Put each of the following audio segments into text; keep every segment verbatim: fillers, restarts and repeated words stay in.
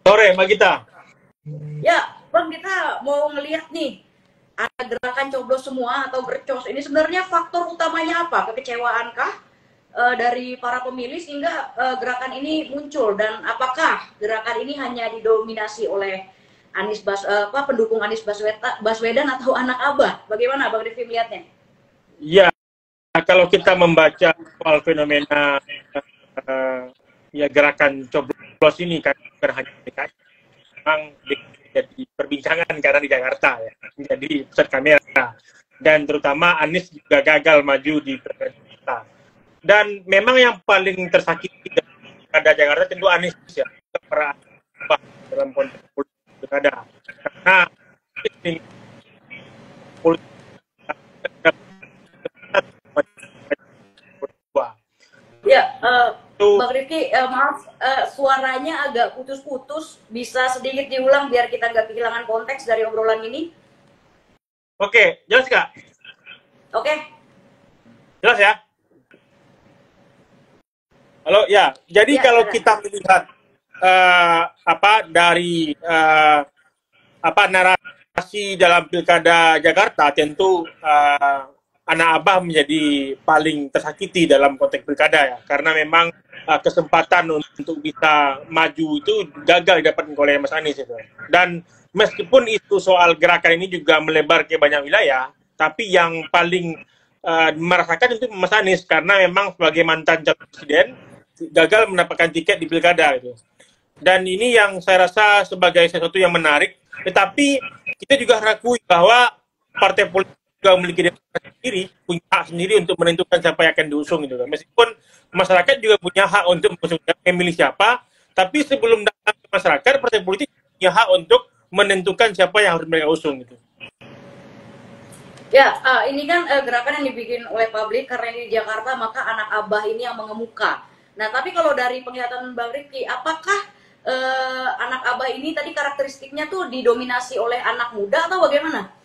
Sore, Mbak Gita. Ya, Bang, kita mau ngelihat nih, ada gerakan coblos semua atau gercos. Ini sebenarnya faktor utamanya apa? Kekecewaankah e, dari para pemilih sehingga e, gerakan ini muncul? Dan apakah gerakan ini hanya didominasi oleh Anies Bas, e, apa, pendukung Anies Baswedan, Baswedan atau anak Abah? Bagaimana Bang Rifki melihatnya? Ya, kalau kita membaca soal fenomena uh, ya gerakan coblos ini kan bukan hanya di D K I, memang jadi perbincangan karena di Jakarta ya, menjadi pusat kamera, dan terutama Anies juga gagal maju di Jakarta. Dan memang yang paling tersakiti pada Jakarta tentu Anies ya, para dalam konteks politik ada, karena ini politik ya, uh, Bang Rifki, uh, maaf, uh, suaranya agak putus-putus, bisa sedikit diulang biar kita nggak kehilangan konteks dari obrolan ini. Oke, jelas nggak? Oke. Jelas ya? Halo, ya. Jadi ya, kalau ya. kita melihat uh, apa dari uh, apa narasi dalam Pilkada Jakarta, tentu uh, anak Abah menjadi paling tersakiti dalam konteks pilkada ya, karena memang uh, kesempatan untuk bisa maju itu gagal didapatkan oleh Mas Anies itu. Dan meskipun itu soal gerakan ini juga melebar ke banyak wilayah, tapi yang paling uh, merasakan itu Mas Anies, karena memang sebagai mantan calon presiden gagal mendapatkan tiket di pilkada gitu. Dan ini yang saya rasa sebagai sesuatu yang menarik, tetapi kita juga akui bahwa partai politik juga memiliki demokrasi sendiri, punya hak sendiri untuk menentukan siapa yang akan diusung gitu kan. Meskipun masyarakat juga punya hak untuk memilih siapa, tapi sebelum datang ke masyarakat, partai politik punya hak untuk menentukan siapa yang harus mereka usung gitu. Ya, uh, ini kan uh, gerakan yang dibikin oleh publik karena ini di Jakarta, maka anak Abah ini yang mengemuka. Nah, tapi kalau dari penglihatan Bang Rifki, apakah uh, anak Abah ini tadi karakteristiknya tuh didominasi oleh anak muda atau bagaimana?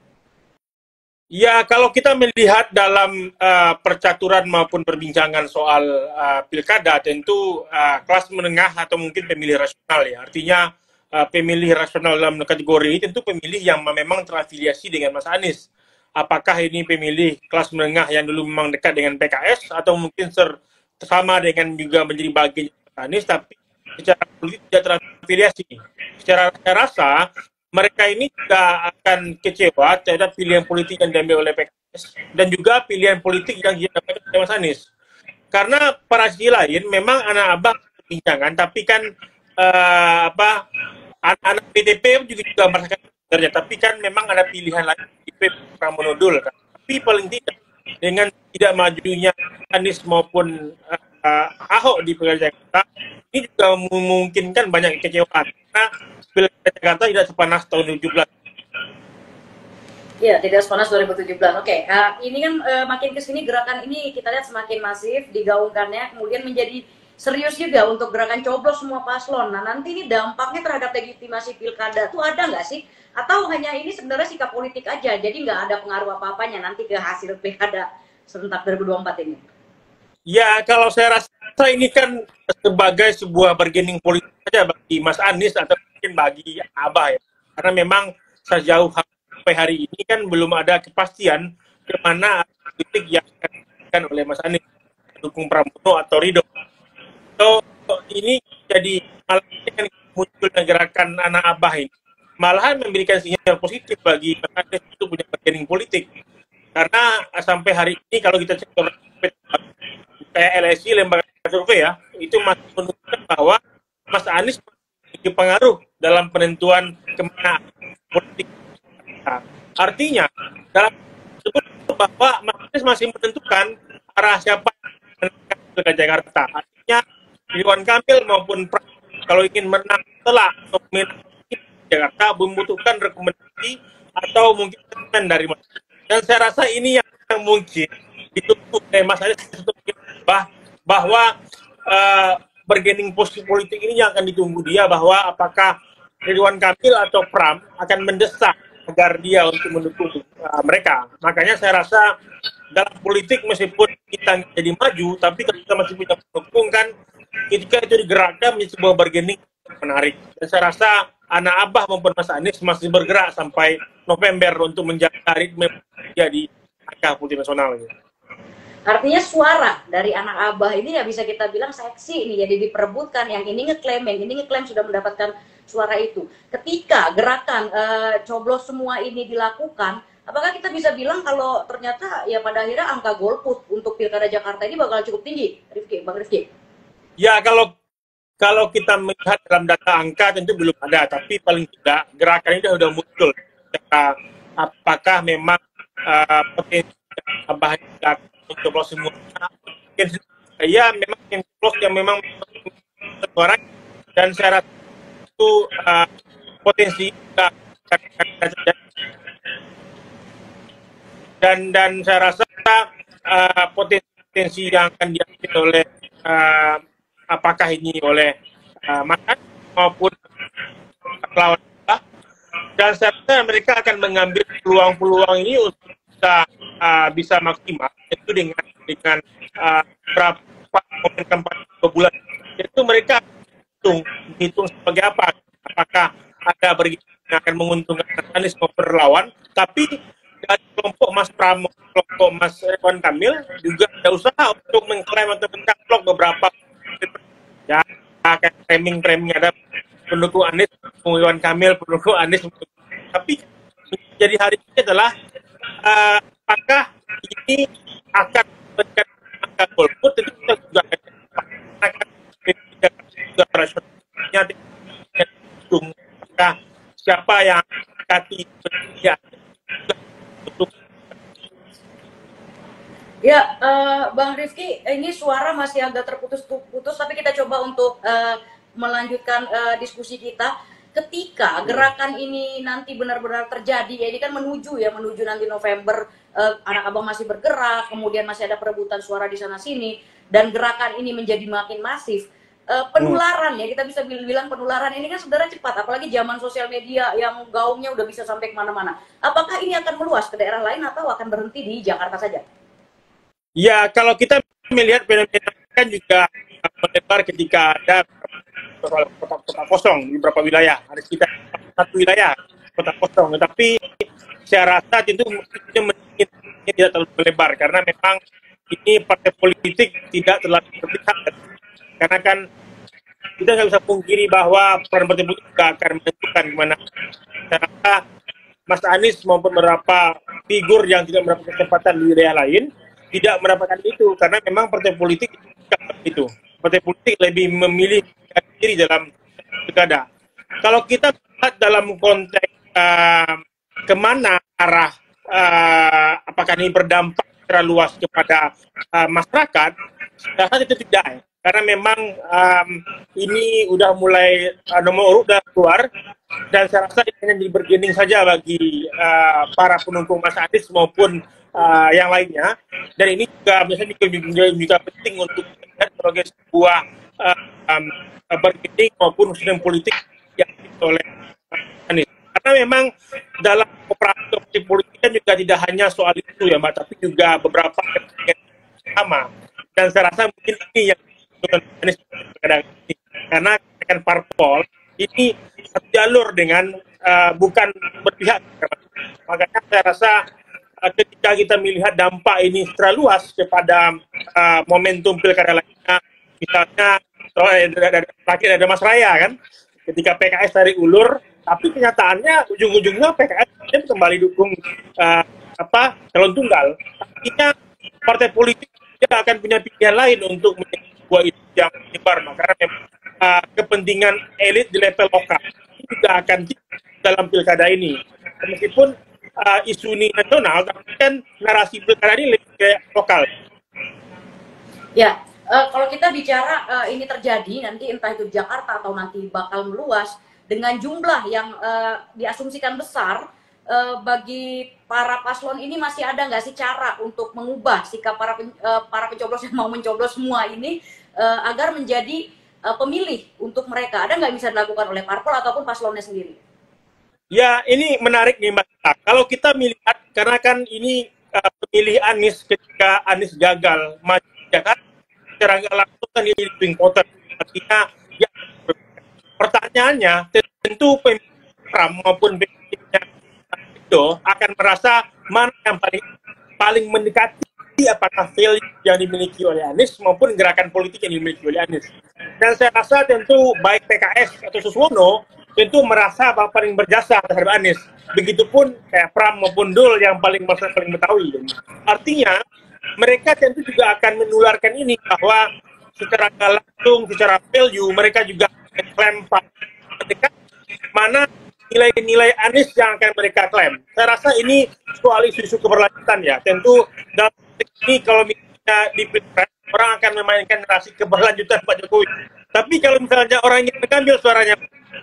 Ya, kalau kita melihat dalam uh, percaturan maupun perbincangan soal uh, pilkada, tentu uh, kelas menengah atau mungkin pemilih rasional ya. Artinya uh, pemilih rasional dalam kategori ini tentu pemilih yang memang terafiliasi dengan Mas Anies. Apakah ini pemilih kelas menengah yang dulu memang dekat dengan P K S atau mungkin ser sama dengan juga menjadi bagian Mas Anies, tapi secara politik tidak terafiliasi. Secara saya rasa mereka ini juga akan kecewa terhadap pilihan politik yang diambil oleh P K S dan juga pilihan politik yang didapatkan oleh Mas Anies. Karena pada sisi lain memang anak Abah perbincangan, tapi kan uh, apa anak-anak P T P juga juga merasakan kerja, tapi kan memang ada pilihan lain di Pramodul. Kan? Tapi paling tidak dengan tidak majunya Anies maupun uh, uh, Ahok di Pilkada Jakarta, ini juga memungkinkan banyak kekecewaan. Karena Pilkada Jakarta tidak sepanas tahun dua ribu tujuh belas. Iya, tidak sepanas dua ribu tujuh belas. Oke, uh, ini kan uh, makin kesini gerakan ini kita lihat semakin masif digaungkannya, kemudian menjadi serius juga untuk gerakan coblos semua paslon. Nah, nanti ini dampaknya terhadap legitimasi pilkada tuh ada nggak sih? Atau hanya ini sebenarnya sikap politik aja, jadi nggak ada pengaruh apa-apanya nanti ke hasil pilkada serentak dua ribu dua puluh empat ini? Ya, kalau saya rasa ini kan sebagai sebuah bargaining politik saja bagi Mas Anies atau mungkin bagi Abah ya. Karena memang sejauh sampai hari ini kan belum ada kepastian kemana politik yang akan dilakukan oleh Mas Anies, dukung Pramono atau Ridho. So, ini jadi malah kan munculnya gerakan anak Abah ini malahan memberikan sinyal positif bagi Mas Anies untuk punya bargaining politik. Karena sampai hari ini kalau kita cek kayak L S I, lembaga survei ya, itu masih menunjukkan bahwa Mas Anies memiliki pengaruh dalam penentuan kemana politik. Nah, artinya dalam tersebut bahwa Mas Anies masih menentukan arah siapa yang menang Jakarta. Artinya Ridwan Kamil maupun Pram kalau ingin menang setelah dominasi Jakarta membutuhkan rekomendasi atau mungkin statement dari Mas Anies. Dan saya rasa ini yang mungkin ditunggu oleh Mas Anies untuk bah, bahwa uh, bargaining posisi politik ini yang akan ditunggu dia, bahwa apakah Ridwan Kamil atau Pram akan mendesak agar dia untuk mendukung uh, mereka. Makanya saya rasa dalam politik meskipun kita jadi maju, tapi kalau kita masih punya pendukung kan, ketika itu digerakkan menjadi sebuah bargaining menarik. Dan saya rasa anak Abah maupun Mas Anies masih bergerak sampai November untuk menjaga ritme di angka politik nasional. Artinya suara dari anak Abah ini ya bisa kita bilang seksi nih, jadi diperebutkan, yang ini ngeklaim, yang ini ngeklaim sudah mendapatkan suara itu. Ketika gerakan uh, coblos semua ini dilakukan, apakah kita bisa bilang kalau ternyata ya pada akhirnya angka golput untuk Pilkada Jakarta ini bakal cukup tinggi, Rifki, Bang Rifki? Ya, kalau kalau kita melihat dalam data angka tentu belum ada, tapi paling tidak gerakan ini sudah muncul. Apakah memang uh, potensi Abah mencoblos semuanya? Ya, memang yang coblos yang memang suara, dan saya rasa itu uh, potensi dan dan saya rasa uh, potensi yang akan diambil oleh uh, apakah ini oleh uh, Mas maupun lawan, dan saya rasa mereka akan mengambil peluang-peluang ini untuk bisa uh, bisa maksimal, itu dengan dengan uh, berapa momen kampanye dua bulan, itu mereka hitung hitung sebagai apa, apakah ada bergabung yang akan menguntungkan Mas Anies maupun lawan. Tapi dari kelompok Mas Pramo, kelompok Mas Ridwan Kamil juga ada usaha untuk mengklaim atau mencaplok beberapa ya, kayak framing-framing ada pendukung Anies, pendukung Ridwan Kamil, pendukung Anies. Tapi jadi hari ini adalah uh, apakah ini akan memberikan angka golput, tentu kita juga akan juga rasionalnya apakah siapa yang kati ya untuk ya uh, Bang Rifki, ini suara masih agak terputus-putus, tapi kita coba untuk uh, melanjutkan uh, diskusi kita. Ketika gerakan ini nanti benar-benar terjadi, ya ini kan menuju ya menuju nanti November, uh, anak Abang masih bergerak, kemudian masih ada perebutan suara di sana sini, dan gerakan ini menjadi makin masif. Uh, penularan ya, kita bisa bilang penularan ini kan sebenarnya cepat, apalagi zaman sosial media yang gaungnya udah bisa sampai kemana-mana. Apakah ini akan meluas ke daerah lain atau akan berhenti di Jakarta saja? Ya, kalau kita melihat fenomena kan juga melebar ketika ada kota kosong di beberapa wilayah, ada sekitar satu wilayah kota kosong, tapi saya rasa itu mungkin tidak terlalu melebar karena memang ini partai politik tidak terlalu berpihak. Karena kan kita nggak bisa pungkiri bahwa peran partai politik juga akan menentukan gimana. Karena Mas Anies maupun beberapa figur yang tidak mendapatkan kesempatan di wilayah lain tidak mendapatkan itu, karena memang partai politik itu. Partai politik lebih memilih diri dalam pilkada. Kalau kita lihat dalam konteks uh, kemana arah, uh, apakah ini berdampak secara luas kepada uh, masyarakat, saya rasa itu tidak ya. Karena memang um, ini udah mulai uh, nomor urut udah keluar, dan saya rasa ini hanya bergening saja bagi uh, para pendukung Mas Anies maupun uh, yang lainnya. Dan ini juga biasanya juga, juga penting untuk melihat sebagai sebuah uh, um, bergening maupun sistem politik yang oleh Mas Anies. Karena memang dalam operasi politik kan juga tidak hanya soal itu ya Mbak, tapi juga beberapa yang sama. Dan saya rasa mungkin ini yang karena kan parpol ini jalur dengan uh, bukan berpihak, makanya saya rasa uh, ketika kita melihat dampak ini secara luas kepada uh, momentum pilkada lainnya, misalnya terakhir ada Mas Raya kan, ketika P K S tarik ulur, tapi kenyataannya ujung-ujungnya P K S kembali dukung uh, apa calon tunggal. Artinya partai politik tidak akan punya pilihan lain untuk buat itu yang menyebar, karena uh, kepentingan elit di level lokal itu juga akan dalam pilkada ini. Meskipun uh, isu ini nasional, tapi kan narasi pilkada ini lebih ke lokal. Ya, uh, kalau kita bicara uh, ini terjadi nanti entah itu di Jakarta atau nanti bakal meluas dengan jumlah yang uh, diasumsikan besar, uh, bagi para paslon ini masih ada nggak sih cara untuk mengubah sikap para pen, uh, para pencoblos yang mau mencoblos semua ini uh, agar menjadi uh, pemilih untuk mereka? Ada nggak bisa dilakukan oleh parpol ataupun paslonnya sendiri? Ya, ini menarik nih Mbak. Kalau kita melihat, karena kan ini uh, pemilih Anies ketika Anies gagal maju di Jakarta, secara nggak langsung kan ini swing voter. Artinya ya, pertanyaannya tentu Pram maupun pemilihnya itu akan merasa mana yang paling paling mendekati apakah value yang dimiliki oleh Anies maupun gerakan politik yang dimiliki oleh Anies. Dan saya rasa tentu baik P K S atau Suswono tentu merasa bahwa paling berjasa terhadap Anies. Begitupun kayak Pram maupun Dul yang paling merasa paling mengetahui. Artinya mereka tentu juga akan menularkan ini bahwa secara langsung, secara value mereka juga klaim mereka mana nilai-nilai Anies yang akan mereka klaim. Saya rasa ini soal isu-isu keberlanjutan ya. Tentu dalam ini kalau misalnya di Pilpres orang akan memainkan narasi keberlanjutan Pak Jokowi. Tapi kalau misalnya orang yang mengambil suaranya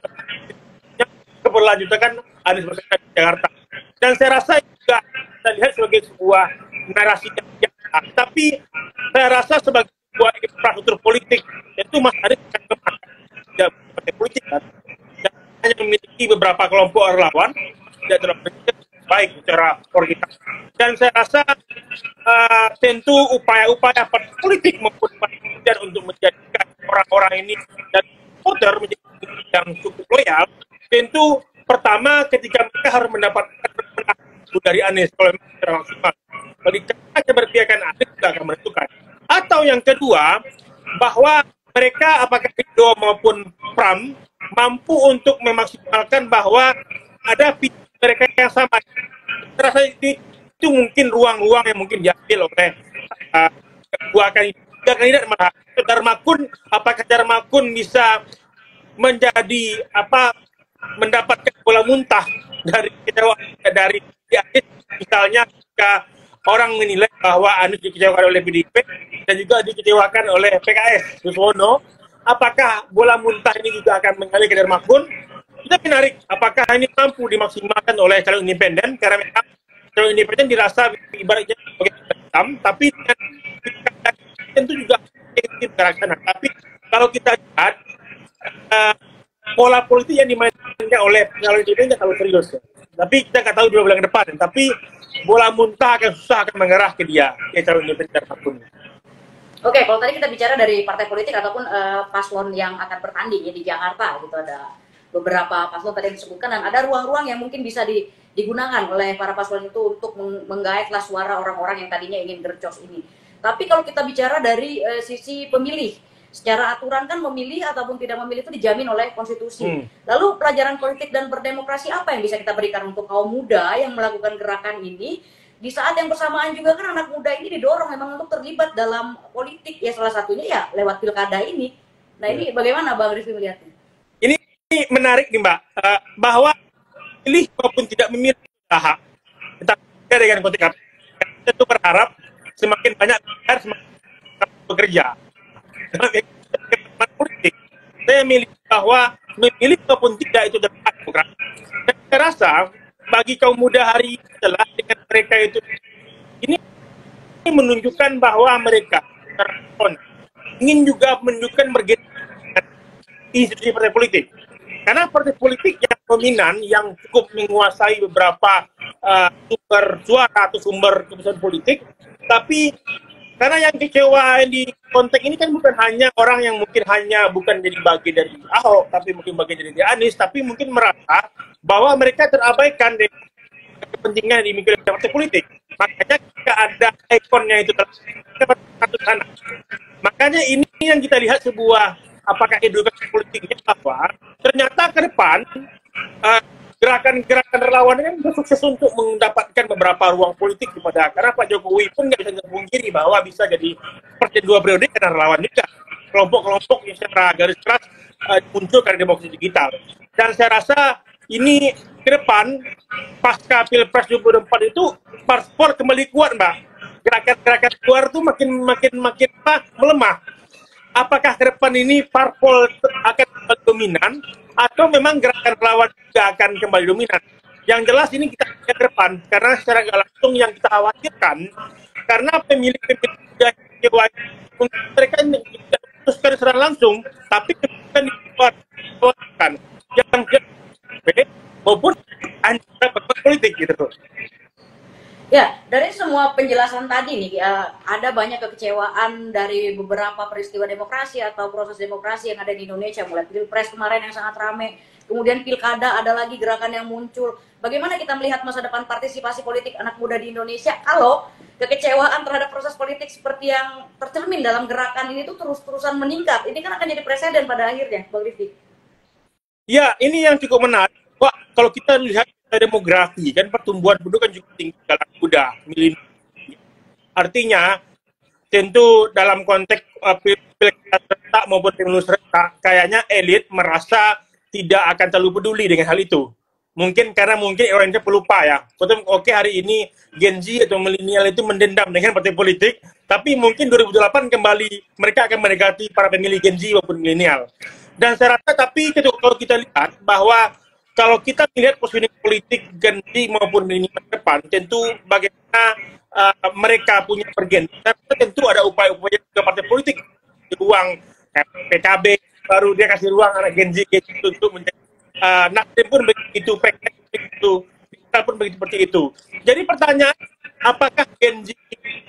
keberlanjutan kan Anies Baswedan di Jakarta. Dan saya rasa juga kita lihat sebagai sebuah narasi yang biasa. Tapi saya rasa sebagai sebuah infrastruktur politik itu Mas Anies akan memakai tidak partai politik kan. Dan hanya memiliki beberapa kelompok relawan tidak terlalu baik secara orientasi. Dan saya rasa uh, tentu upaya-upaya partai politik maupun partai untuk menjadikan orang-orang ini dan voter menjadi yang cukup loyal, tentu pertama ketika mereka harus mendapatkan pendapat dari Anies kalau memang secara maksimal. Kalau dikatakan berpihakan Anies juga akan menentukan. Atau yang kedua, bahwa mereka apakah Ridho maupun Pram mampu untuk memaksimalkan bahwa ada visi mereka yang sama. Saya rasa itu, itu mungkin ruang-ruang yang mungkin diambil oleh uh, dua kandidat malah. Darmakun, apakah Darmakun bisa menjadi apa mendapatkan bola muntah dari kecewaan dari Anies, misalnya jika orang menilai bahwa Anies dikecewakan oleh P D I P dan juga dikecewakan oleh P K S Suswono, apakah bola muntah ini juga akan mengalir ke Darmakun? Kita menarik, apakah ini mampu dimaksimalkan oleh calon independen, karena memang calon independen dirasa ibaratnya sebagai hitam, tapi tentu juga ingin ke sana. Tapi kalau kita lihat uh, pola politik yang dimainkan oleh calon independen kalau serius, ya. Tapi kita nggak tahu dua bulan ke depan. Tapi bola muntah akan susah akan mengarah ke dia, ke calon independen apapun. Oke, kalau tadi kita bicara dari partai politik ataupun uh, paslon yang akan bertanding ya di Jakarta, gitu ada beberapa paslon tadi yang disebutkan dan ada ruang-ruang yang mungkin bisa di, digunakan oleh para paslon itu untuk menggaetlah suara orang-orang yang tadinya ingin gercos ini. Tapi kalau kita bicara dari uh, sisi pemilih, secara aturan kan memilih ataupun tidak memilih itu dijamin oleh konstitusi. Hmm. Lalu pelajaran politik dan berdemokrasi apa yang bisa kita berikan untuk kaum muda yang melakukan gerakan ini? Di saat yang bersamaan juga kan anak muda ini didorong memang untuk terlibat dalam politik, ya salah satunya ya lewat pilkada ini. Nah ini bagaimana Bang Rifki melihatnya? Ini menarik nih Mbak, uh, bahwa pilih maupun tidak memilih hak. Kita dengan konteks kita tentu berharap semakin banyak semakin bekerja. Dalam politik, saya milih bahwa memilih maupun tidak itu adalah hak demokrasi. Dan saya rasa bagi kaum muda hari ini adalah dengan mereka itu ini menunjukkan bahwa mereka ingin juga menunjukkan bergerak institusi partai politik. Karena partai politik yang dominan, yang cukup menguasai beberapa uh, sumber suara atau sumber keputusan politik, tapi karena yang kecewa di konteks ini kan bukan hanya orang yang mungkin hanya bukan jadi bagian dari Ahok, tapi mungkin bagian dari Anies, tapi mungkin merasa bahwa mereka terabaikan dengan kepentingan yang dimiliki oleh partai politik. Makanya jika ada ikonnya itu dapat satu sana. Makanya ini yang kita lihat sebuah apakah edukasi politiknya apa? Ternyata ke depan uh, gerakan-gerakan relawan ini sukses untuk mendapatkan beberapa ruang politik kepada, karena Pak Jokowi pun nggak bisa memungkiri bahwa bisa jadi presiden dua periode karena relawan juga. Kelompok-kelompok yang secara garis keras uh, muncul karena demokrasi digital. Dan saya rasa ini ke depan pasca Pilpres dua ribu dua puluh empat itu paspor kembali kuat Mbak. Gerakan-gerakan luar itu makin makin makin apa, melemah. Apakah ke depan ini parpol akan kembali dominan atau memang gerakan relawan juga akan kembali dominan? Yang jelas ini kita lihat ke depan, karena secara nggak langsung yang kita khawatirkan karena pemilih-pemilih yang kecewa mereka tidak memutuskan secara langsung, tapi kemudian dikeluarkan yang maupun antara politik gitu. Ya, dari semua semua penjelasan tadi nih, ya, ada banyak kekecewaan dari beberapa peristiwa demokrasi atau proses demokrasi yang ada di Indonesia, mulai pilpres kemarin yang sangat ramai, kemudian pilkada ada lagi gerakan yang muncul. Bagaimana kita melihat masa depan partisipasi politik anak muda di Indonesia kalau kekecewaan terhadap proses politik seperti yang tercermin dalam gerakan ini tuh terus-terusan meningkat? Ini kan akan jadi presiden pada akhirnya, Bang Rifki. Ya, ini yang cukup menarik. Wah, kalau kita lihat demografi, kan pertumbuhan penduduk kan cukup tinggi dalam muda, milenial. Artinya, tentu dalam konteks uh, pilkada serentak maupun pemilu serentak, kayaknya elit merasa tidak akan terlalu peduli dengan hal itu. Mungkin karena mungkin orangnya pelupa ya. Oke, okay, hari ini Gen Z atau milenial itu mendendam dengan partai politik, tapi mungkin dua ribu delapan kembali mereka akan mendekati para pemilih Gen Z maupun milenial. Dan saya rasa, tapi kalau kita lihat bahwa kalau kita melihat posisi politik Gen Z maupun milenial ke depan, tentu bagaimana uh, mereka punya pergen. Tentu ada upaya-upaya juga partai politik di ruang P K B, baru dia kasih ruang anak Gen Z untuk menjadi uh, Nasdem pun begitu, P K B begitu, kita pun begitu seperti itu. Jadi pertanyaan, apakah Gen Z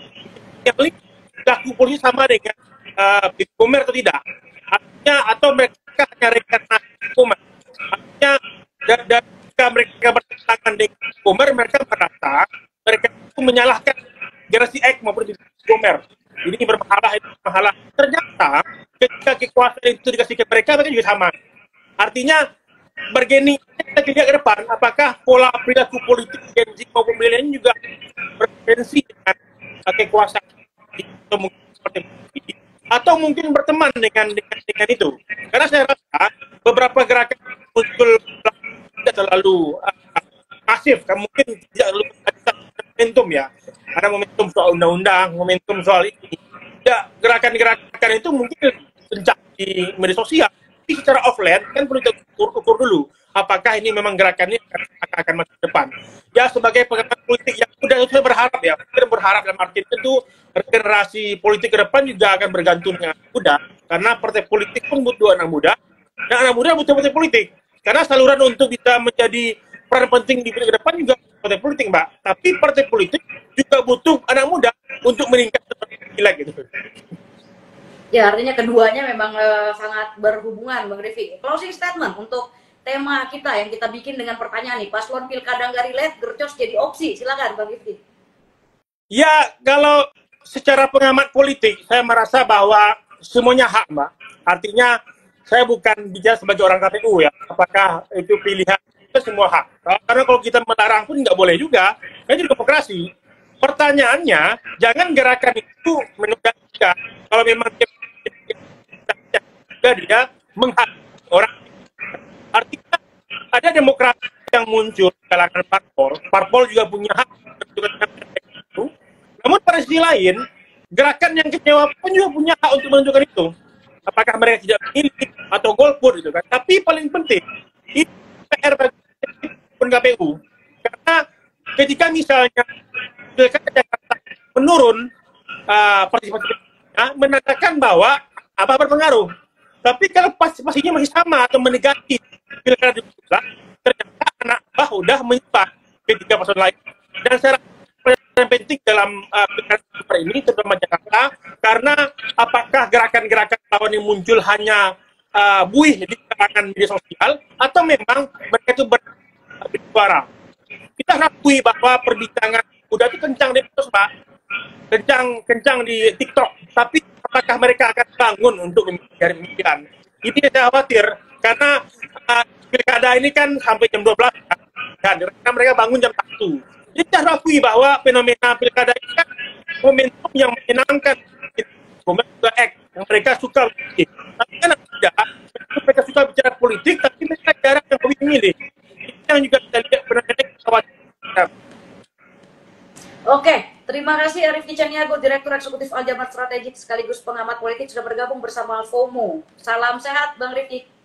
yang laku politik sama dengan uh, Komer atau tidak? Artinya, atau mereka hanya reinkarnasi Komer? Artinya, dan, dan jika mereka bertentangan dengan Komer, mereka merasa mereka itu menyalahkan generasi X maupun Komer. Ini bermasalah, itu bermasalah. Ternyata ketika kekuasaan itu dikasih ke mereka, mereka juga sama. Artinya bergeni kita lihat ke depan, apakah pola perilaku politik Gen Z maupun milenial juga berpotensi dengan kekuasaan atau mungkin seperti ini, atau mungkin berteman dengan dengan, dengan itu. Karena saya rasa beberapa gerakan muncul tidak terlalu uh, masif, kan mungkin tidak terlalu ada momentum ya. Ada momentum soal undang-undang, momentum soal ini. Ya, gerakan-gerakan itu mungkin kencang di media sosial, tapi secara offline kan perlu kita ukur, ukur dulu apakah ini memang gerakannya akan, akan masuk ke depan. Ya, sebagai pengamat politik yang sudah saya berharap ya, kita berharap dalam arti tentu generasi politik ke depan juga akan bergantung dengan muda, karena partai politik pun butuh anak muda, dan anak muda butuh partai politik. Karena saluran untuk bisa menjadi peran penting di ke depan juga partai politik, Mbak. Tapi partai politik juga butuh anak muda untuk meningkat seperti gila gitu. Ya, artinya keduanya memang uh, sangat berhubungan, Bang Rifki. Closing statement untuk tema kita yang kita bikin dengan pertanyaan nih, paslon pilkada nggak relate, gercos jadi opsi. Silakan, Bang Rifki. Ya, kalau secara pengamat politik, saya merasa bahwa semuanya hak, Mbak. Artinya, saya bukan bicara sebagai orang K P U ya, apakah itu pilihan, itu semua hak. Karena kalau kita melarang pun nggak boleh juga, kan itu demokrasi. Pertanyaannya, jangan gerakan itu menunda juga. Kalau memang dia, dia menghakimi orang. Artinya, ada demokrasi yang muncul di kalangan parpol. Parpol juga punya hak menentukan itu. Namun pada sisi lain, gerakan yang kecewa pun juga punya hak untuk menentukan itu. Apakah mereka tidak memilih atau golput gitu kan? Tapi paling penting itu P R bagi K P U, karena ketika misalnya pilkada Jakarta menurun uh, partisipasinya, menandakan bahwa apa berpengaruh. Tapi kalau partisipasinya masih sama atau mendekati pilkada di pusat, ternyata anak bah udah menyebar ke tiga paslon lain. Dan saya yang penting dalam uh, pilkada ini terutama Jakarta, karena apakah gerakan-gerakan lawan yang muncul hanya uh, buih di kalangan media sosial atau memang mereka itu bersuara. Kita akui bahwa perbincangan udah itu kencang di medsos, Pak, kencang kencang di TikTok, tapi apakah mereka akan bangun untuk mencari pemilihan? Ini saya khawatir karena uh, pilkada ini kan sampai jam dua belas kan, dan mereka bangun jam satu. Jadi kita akui bahwa fenomena pilkada ini kan momentum yang menyenangkan, momentum X yang mereka suka politik. Tapi kan tidak, mereka suka bicara politik, tapi mereka jarang yang memilih. Itu yang juga kita lihat benar-benar khawatir. Oke, terima kasih Rifki Caniago, Direktur Eksekutif Aljabar Strategik sekaligus pengamat politik sudah bergabung bersama FOMO. Salam sehat, Bang Rifki.